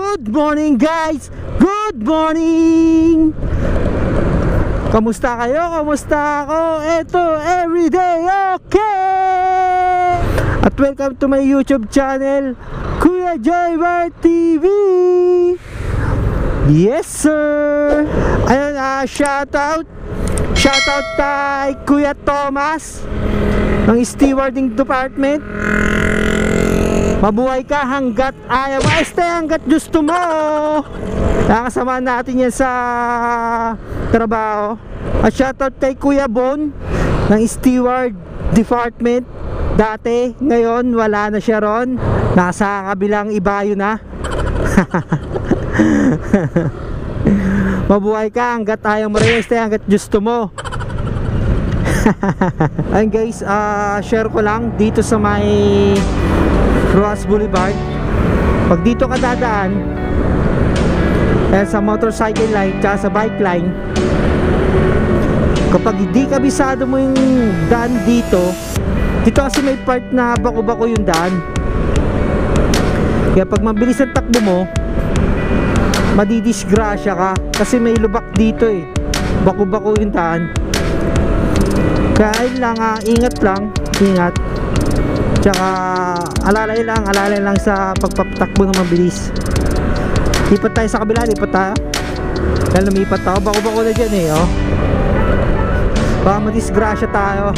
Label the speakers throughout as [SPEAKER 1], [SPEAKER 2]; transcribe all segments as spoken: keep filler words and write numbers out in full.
[SPEAKER 1] Good morning guys! Good morning! Kamusta kayo? Kamusta ako? Eto, everyday okay! At welcome to my YouTube channel, Kuya Joybar T V! Yes sir! Ayun, uh, shoutout! Shoutout kay Kuya Thomas ng Stewarding Department. Mabuhay ka hanggat ayaw mo, este hanggat gusto mo. Nakasama natin yan sa trabaho. At shoutout kay Kuya Bon ng Steward Department. Dati, ngayon wala na siya ron. Nasa kabilang ibayo na. Mabuhay ka hanggat ayaw mo rin, este hanggat gusto mo. Ayun guys, uh, share ko lang dito sa may Rojas Boulevard. Pag dito ka dadaan eh, sa motorcycle line tsaka sa bike line, kapag hindi kabisado mo yung daan dito, dito kasi may part na bako-bako yung daan. Kaya pag mabilis ang takbo mo, madidisgrasya ka kasi may lubak dito eh, bako-bako yung daan. Kaya ayun lang, uh, ingat lang, ingat. Tsaka alalay lang, alalay lang sa pagpapatakbo ng mabilis. Lipat tayo sa kabila, lipat tayo. Dahil lumipat ako, bako-bako na dyan eh, oh. Baka madisgrasya tayo.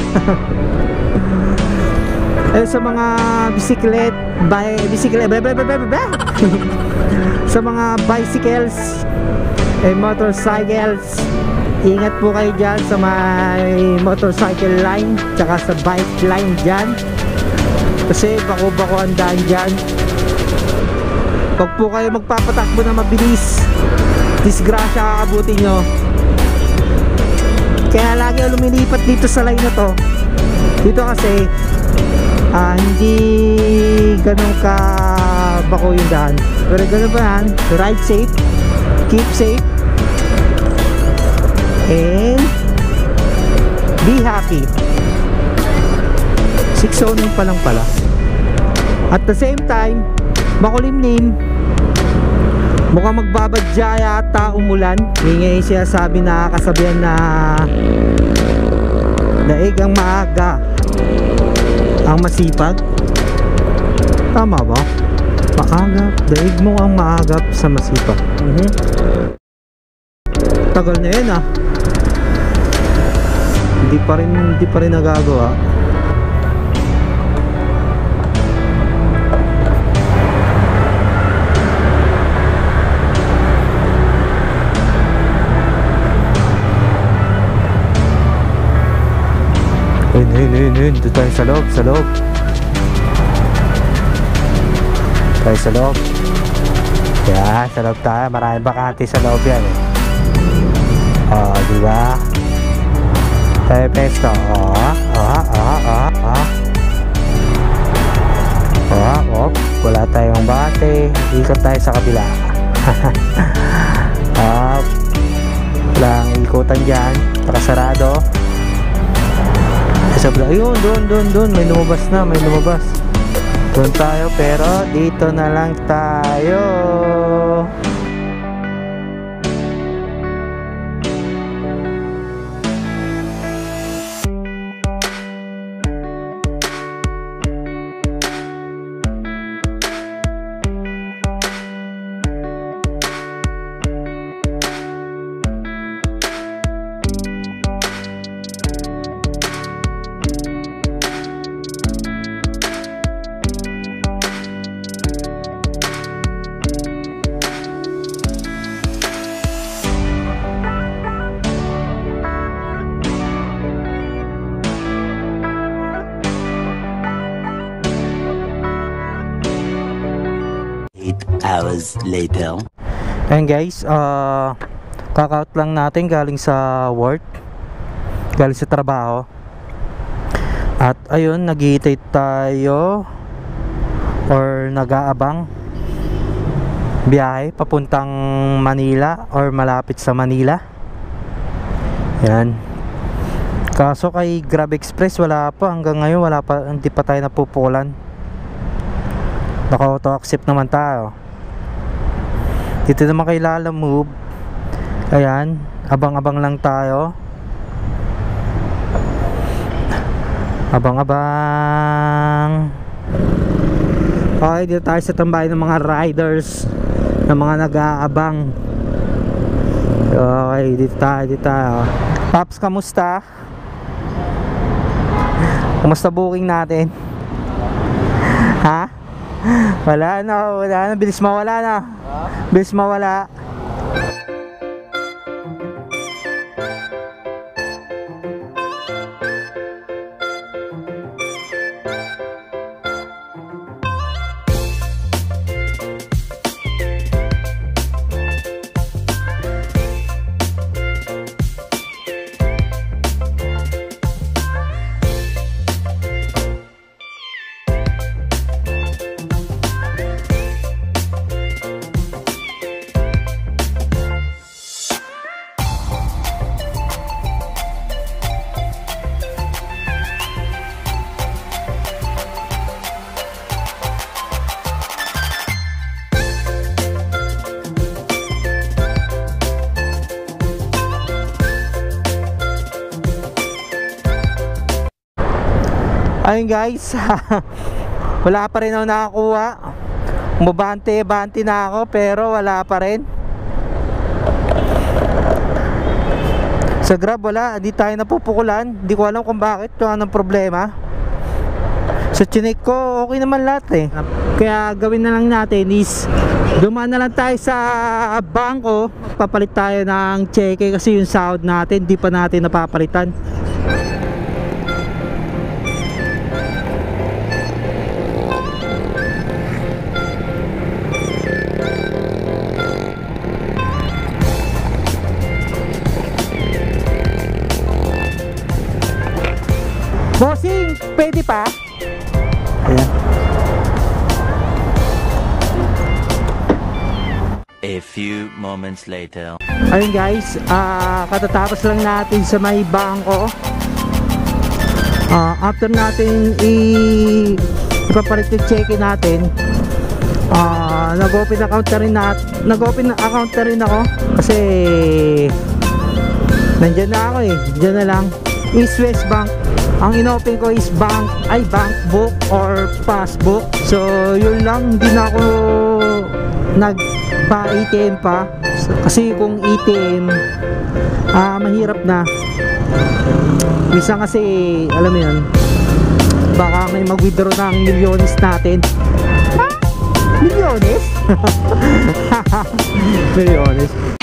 [SPEAKER 1] Eh, sa mga bisiklet, by, bisiklet, blah, blah, blah, blah, blah. Sa mga bicycles, eh, motorcycles, ingat po kayo dyan sa may motorcycle line, tsaka sa bike line dyan. Kasi bako-bako ang daan dyan. Pag po kayo magpapatakbo na mabilis, disgrasya kakabuti nyo. Kaya lagi ako lumilipat dito sa line na to. Dito kasi uh, hindi ganun ka bako yung daan. Pero ganun ba yan? Ride safe, keep safe, and be happy. Six zoning pa lang pala. At the same time, makulimlim, mukhang magbabadya yata umulan. Yung yung siya sabi na kasabihan na daig ang maaga ang masipag. Tama ba? Maagap, daig mo ang maagap sa masipag. uh-huh. Tagal na yun ah. Hindi pa rin, hindi pa rin nagagawa. Ayun, ayun, ayun, ayun. Doon tayo sa loob, sa loob. Tayo sa loob. Yan, sa loob tayo. Maraming bakante sa loob yan eh. O, diba? Tayo pesto. O, o, o, o, o. O, op. Wala tayong bakante. Ikot tayo sa kabila. Op. Walang ikutan dyan. Nakasarado. Ayun, doon, doon, doon. May lumabas na, may lumabas. Doon tayo, pero dito na lang tayo.
[SPEAKER 2] Hours later.
[SPEAKER 1] Ayan guys, uh, kaka-out lang natin galing sa work, galing sa trabaho. At ayun, naghihintay tayo or nag-aabang biyahe papuntang Manila or malapit sa Manila. Yan. Kaso kay Grab Express wala pa, hanggang ngayon wala pa, hindi pa tayo napupulan. Naka-auto accept naman tayo. Dito naman kay Lala Move. Ayan, abang-abang lang tayo. Abang-abang. Okay, dito tayo sa tambayan ng mga riders, ng mga nag-aabang. Okay, dito tayo, dito tayo. Paps, kamusta? Kamusta booking natin? Ha? Wala na, wala na. Bilis mawala na. Bilis mawala. Ayun guys, wala pa rin ako nakakuha. Umabante-bante na ako pero wala pa rin. Sa Grab wala, hindi tayo napupukulan. Hindi ko alam kung bakit, kung anong problema. Sa chinik ko, okay naman lahat eh. Kaya gawin na lang natin is dumaan na lang tayo sa bangko. Papalit tayo ng cheque kasi yung sahod natin di pa natin napapalitan. Bossing, pwede pa? Ayan.
[SPEAKER 2] A few moments later.
[SPEAKER 1] Ayun guys, ah katatapos lang natin sa may bangko. Ah, after natin i ipapalit yung check natin, ah nag-open account na rin na, nag-open account na rin ako kasi nandyan na ako eh, dyan na lang. East West Bank. Ang inopen ko is bank, ay bank book or passbook. So yun lang, hindi na ako nagpa-A T M pa. Kasi kung A T M, ah, mahirap na. Minsan kasi, alam mo yun, baka may mag-withdraw ng milyones natin. Ha? Milyones? Milyones.